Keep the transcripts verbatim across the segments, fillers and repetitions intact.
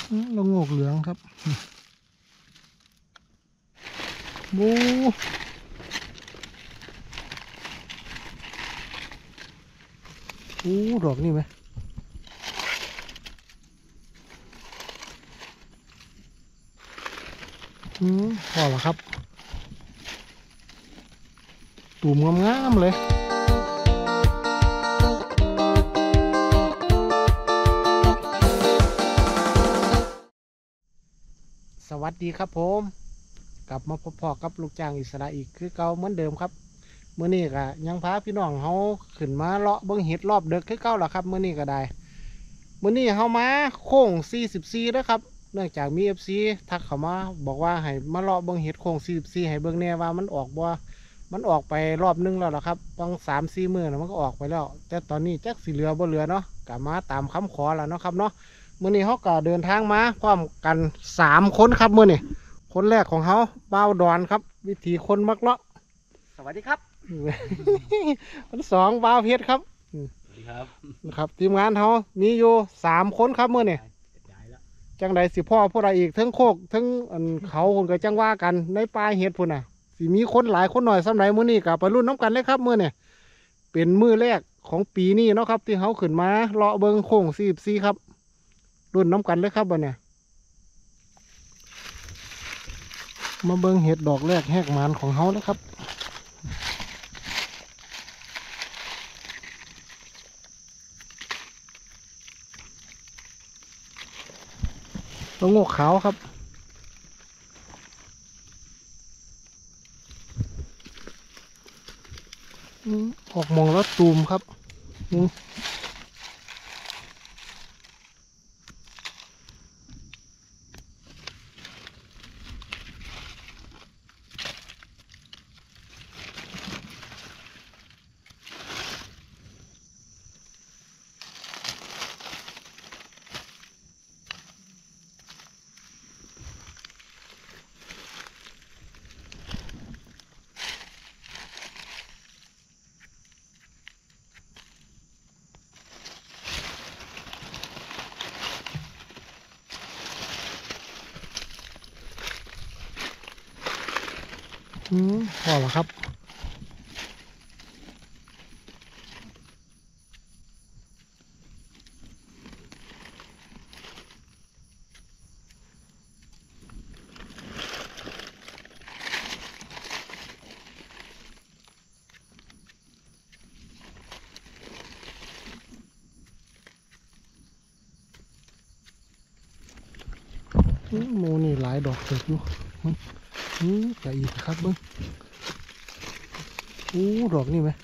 เราโงกเหลืองครับบูอู้ดอกนี่ไหมอืมพอแล้วครับตูมงามๆเลยสวัสดีครับผมกลับมาพบพอกับลูกจ้างอิสระอีกคือเก่าเหมือนเดิมครับเมื่อนี้ก็ยังพาพี่น้องเขาขึ้นมาเลาะเบิ้งเห็ดรอบเด็กคือเก่าแหละครับเมื่อนี้ก็ได้เมื่อนี้เขามาโค้งสี่สิบสี่แล้วครับเนื่องจากมีเอฟซีทักเขามาบอกว่าให้มาเลาะเบิ้งเห็ดโค้งสี่สิบสี่ให้เบิ้งแน่ว่ามันออกบ่มันออกไปรอบนึงแล้วล่ะครับต้องสามสี่มื้อแล้วมันก็ออกไปแล้วแต่ตอนนี้จักสีเหลือบ่เหลือเนาะกลับมาตามคำขอแล้วเนาะครับเนาะเมื่อนี้เขาก็เดินทางมาพร้อมกันสามคนครับเมื่อนี้คนแรกของเขาบ่าวดอนครับวิถีคนมักเลาะสวัสดีครับคนสองบ่าวเพชรครับสวัสดีครับครับทีมงานเขามีอยู่สามคนครับเมื่อนี่จังใดสิพ่อผู้ใดอีกทั้งโคกทั้งเขาคนก็จังว่ากันในป่าเห็ดพุ่นน่ะสิมีคนหลายคนหน่อยสำหรับมื้อนี้กับไปรุ่นน้ำกันเลยครับมื้อนี่เป็นมื้อแรกของปีนี้เนาะครับที่เขาขึ้นมาเลาะเบิงโค้งสี่สิบสี่ครับรุ่นน้ำกันเลยครับวันนี้มาเบิงเห็ดดอกแรกแหกมันของเขาแล้วครับตัวงอกขาวครับออกมองแล้วตูมครับอืมพอแล้วครับโมนี่หลายดอกเกิดอยู่อืมแต่อีกครับเบิ้งอู้ดอกนี่ไหม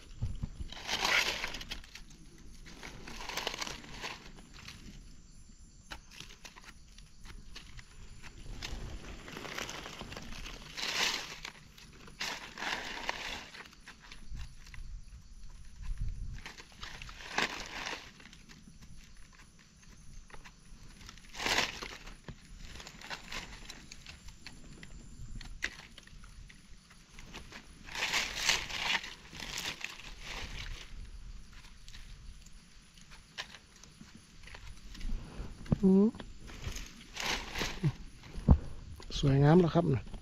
สวยงามแล้วครับนะ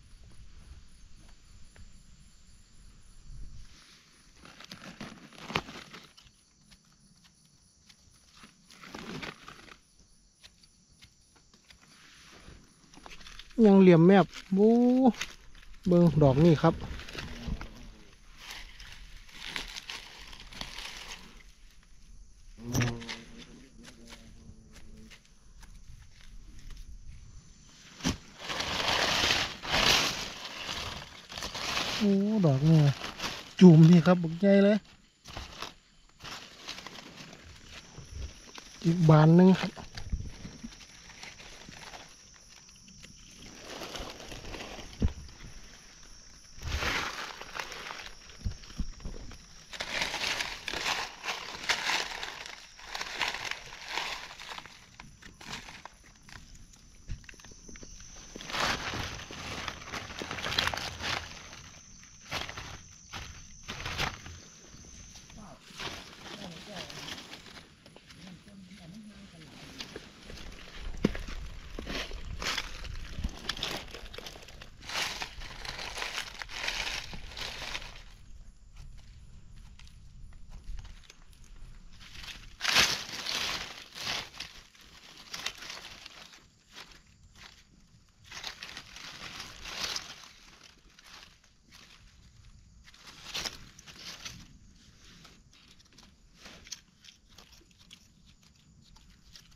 ยังเหลี่ยมแมบบูเบิ้งดอกนี่ครับโอ้ดอกนี่จุ่มนี่ครับบุกใหญ่เลยอีกบานหนึ่งครับ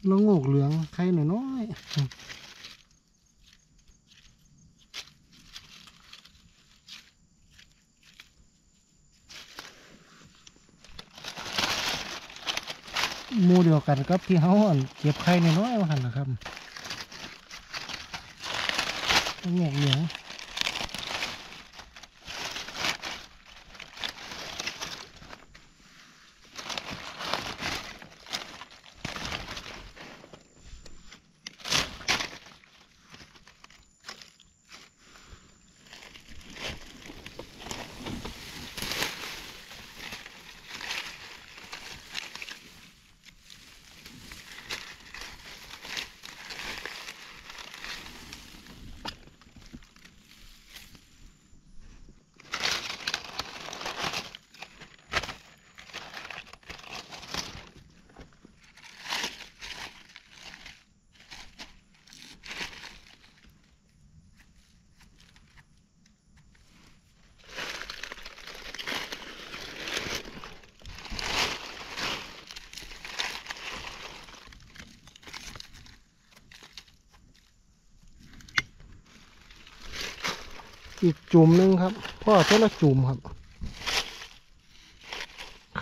ละโงกเหลืองไข่น้อยๆหมู่เดียวกันกับที่เขาอั่นเก็บไข่น้อยๆมาหันนะครับละโงกเหลืองอีกจุ่มหนึงครับพ่อเท่าละจุ่มครับไข่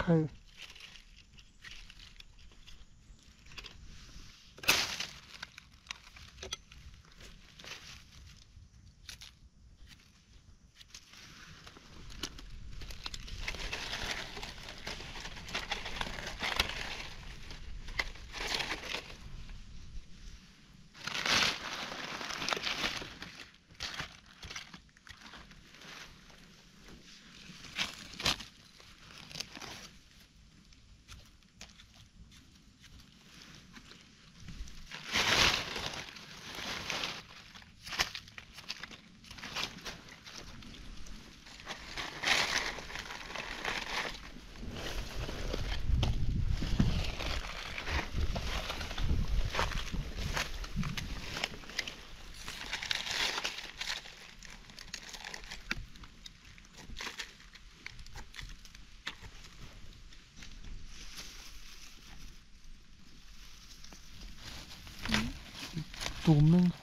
จุ่มหนึง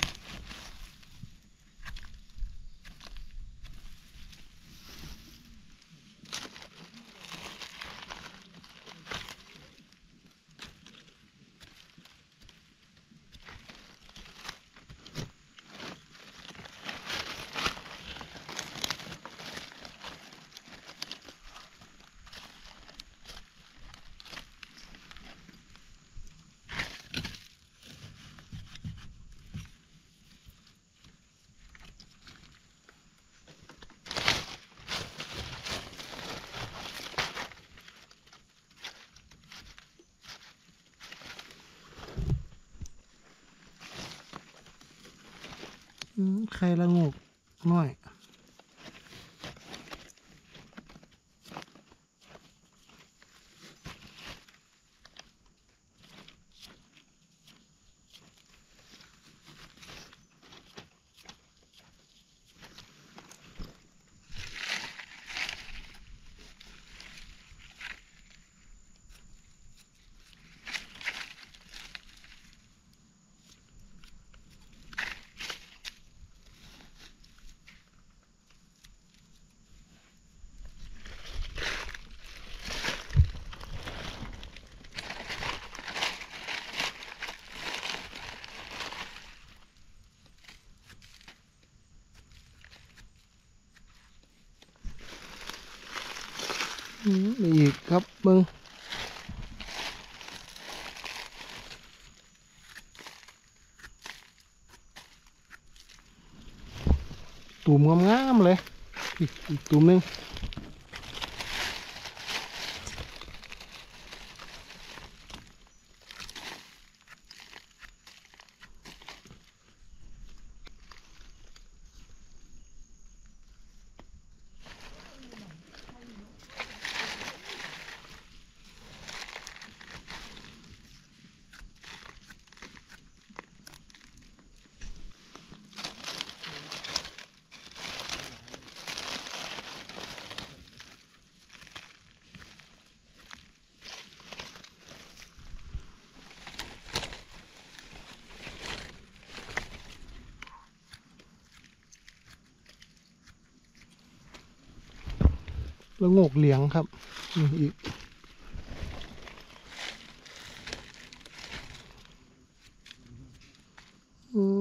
อืมไข่ละโงกน้อยอืมอีกครับเบิ้งตุ่มงามๆเลยอีกอีกตุ่มหนึงแล้วโงกเหลียงครับนี่อีกอืม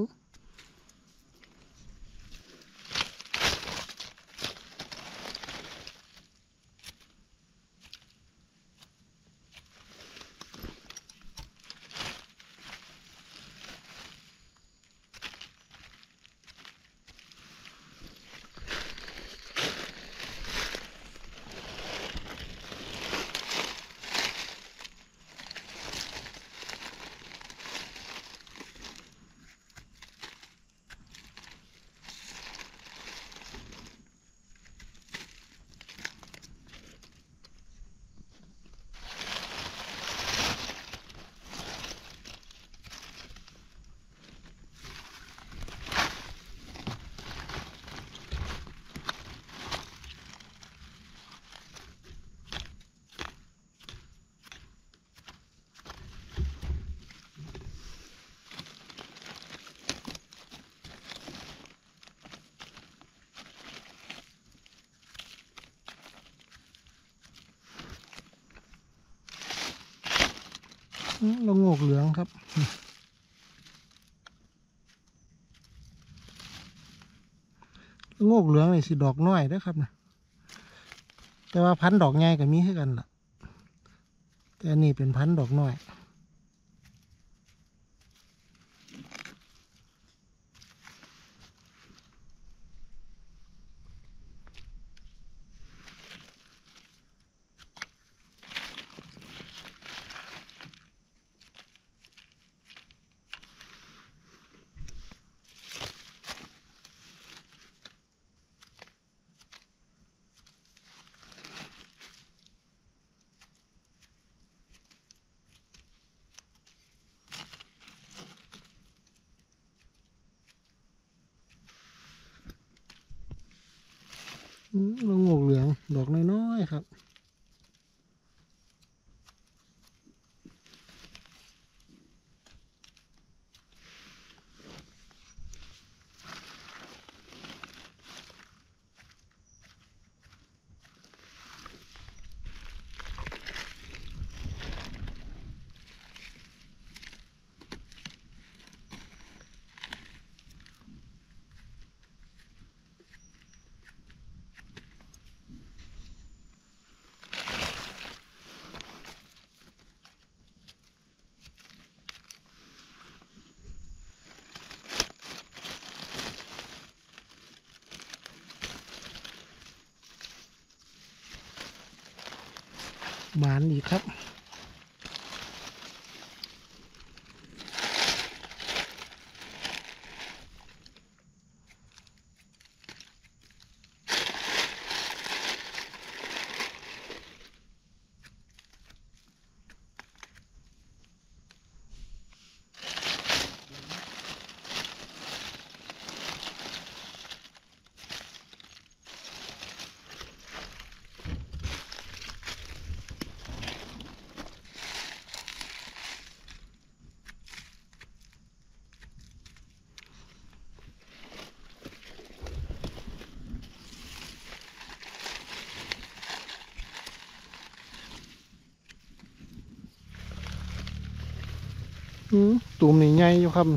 แล้วโงกเหลืองครับแล้วโงกเหลืองนี่สิดอกน้อยเด้อครับนะแต่ว่าพันธุ์ดอกใหญ่ก็มีคือกันล่ะแต่อันนี้เป็นพันธุ์ดอกน้อยอืมแล้วโงกเหลืองดอกน้อยๆครับหวานอีกครับอืมตูมนี่ใหญ่อยู่ครับ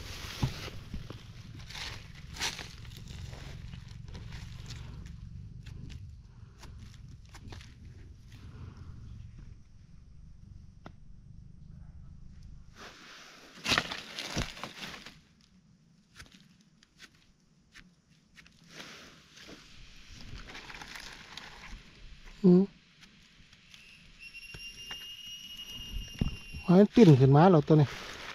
อืมให้ปิ่นขึ้นมาแล้วตัวนี้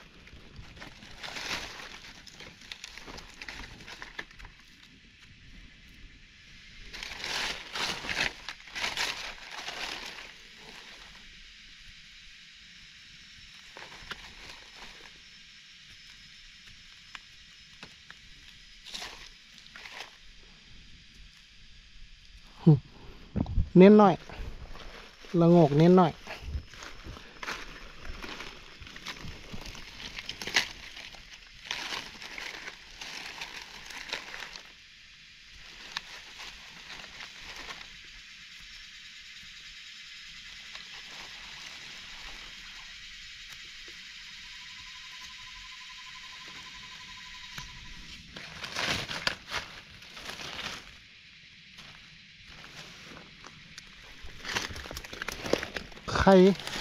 เน้นหน่อยละโงกเน้นหน่อยข่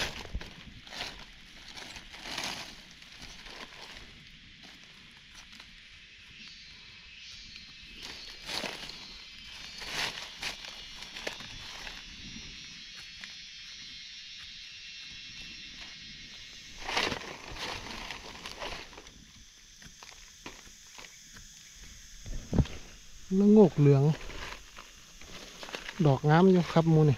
แล้วงกเหลืองดอกงามอยู่ครับหมูนี่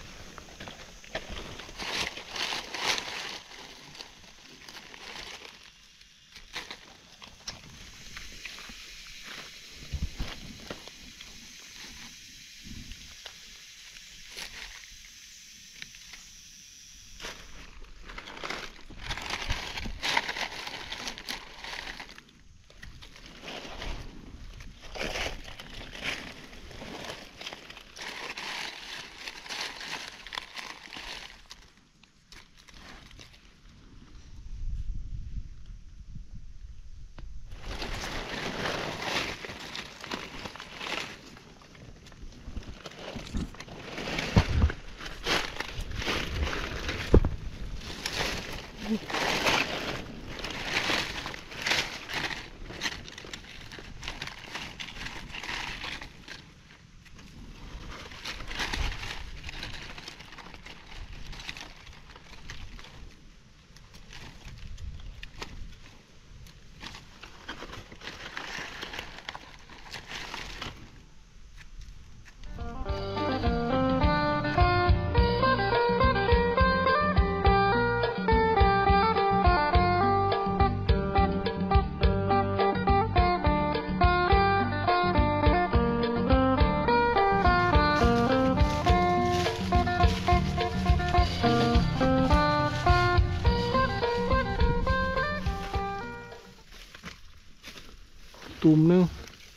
ตุ่มหนึง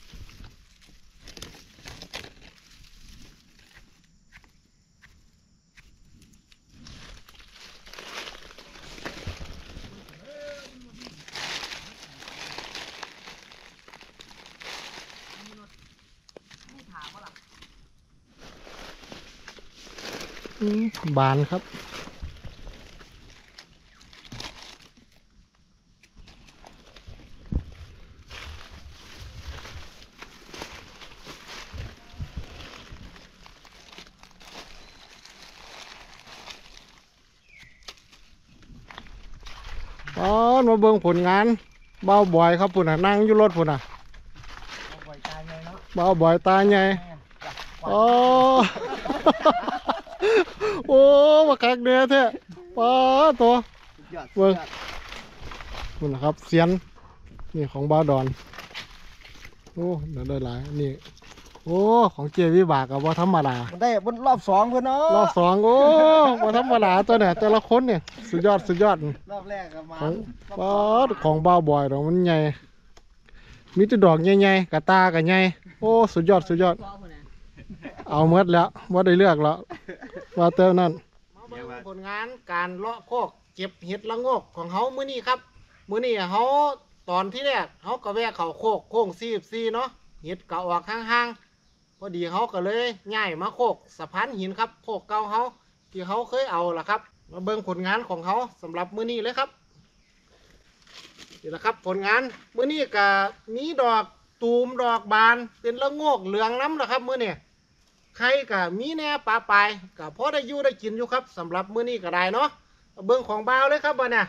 อืมบานครับอ๋อมาเบิ่งผลงานเบาบ่อยครับพุ่นน่ะนั่งอยู่รถพุ่นน่ะปล่อยตายเลยเนาะเบาบ่อยตาใหญ่อ๋อ โอ้มาคักเด้อแท้ป้าตัวสุดยอดเบิ่งคุณนะครับเสียนนี่ของบ้าวดอนโอ้เดี๋ยวได้หลายนี่โอ้ของเจวิบากกับว่าธรรมดามันได้บนรอบสองเพื่อนเนาะรอบสองโอ้ว่าธรรมดาตัวเนี่ยแต่ละคนเนี่ยสุดยอดสุดยอดรอบแรกกับมาของป้าดของบ้าวบอยดอกมันใหญ่มีแต่ดอกใหญ่ๆกระตากับใหญ่โอ้สุดยอดสุดยอดเอาเมื่อแล้วว่าได้เลือกแล้วว่าเติมนั่นมาเบิ่งผลงานการเลาะโคกเก็บเห็ดละโงกของเขามื้อนี้ครับมื้อนี้เขาตอนที่แรกเขาก็แวะเขาโคกโค้งสี่สิบสี่เนาะเห็ดก็ออกห่างๆพอดีเขาก็เลยย้ายมาโคกสะพานหินครับโคกเก่าเขาที่เขาเคยเอาล่ะครับมาเบิ่งผลงานของเขาสำหรับมื้อนี้เลยครับนี่แหละครับผลงานมื้อนี้ก็มีดอกตูมดอกบานเป็นละโงกเหลืองน้ำล่ะครับมื้อนี้ใครก็มีแน่ปลาปลายก็พอได้อยู่ได้กินอยู่ครับสำหรับมื้อนี้ก็ได้เนาะเบิ่งของบ่าวเลยครับบ่เนี่ย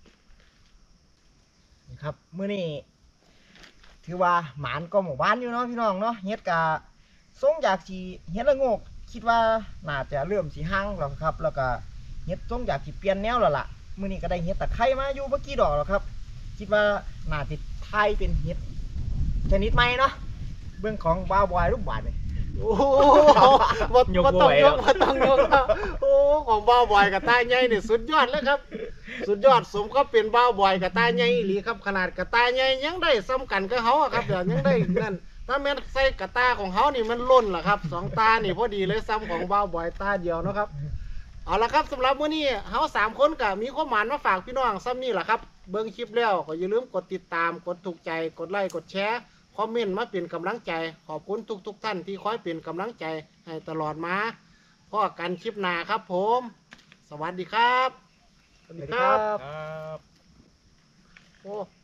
ครับมื้อนี้ถือว่าหมานก็หมู่บ้านอยู่เนาะพี่น้องเนาะเฮ็ดกะทรงอยากสิเฮ็ดละโงกคิดว่าน่าจะเริ่มสิห่างแล้วครับ แล้วก็เฮ็ดทรงอยากสิเปลี่ยนแนวแล้วล่ะมื้อนี้ก็ได้เฮ็ดตะไคร้มาอยู่เมื่อกี้ดอกแล้วครับ คิดว่าน่าสิไทยเป็นเฮ็ดชนิดใหม่เนาะเบื้องของบ้าวบอยรูปบาทนี่โอ้โหบ่บ่ต้องยกบ่ต้องยกครับโอ้ของบ้าวบอยกับตาใหญ่นี่สุดยอดเลยครับ สุดยอดสมก็เป็นบ้าวบอยกับตาใหญ่อีหลีครับขนาดกับตาใหญ่ยังได้ซ้ำกันกับเฮาอะครับเดี๋ยวยังได้นั่นถ้าแม่นใส่กับตาของเฮานี่มันล้นล่ะครับสองตานี่พอดีเลยซ้ำของบ้าวบอยตาเดียวเนาะครับเอาละครับสำหรับมื้อนี้เฮาสามคนก็มีความหมายมาฝากพี่น้องซ้ำนี่แหละครับเบิ่งคลิปแล้วก็อย่าลืมกดติดตามกดถูกใจกดไลค์กดแชร์คอมเมนต์มาเป็นกำลังใจขอบคุณทุกๆท่านที่คอยเป็นกำลังใจให้ตลอดมาพอกันคลิปหน้าครับผม สสวัสดีครับสวัสดีครับครับโอ้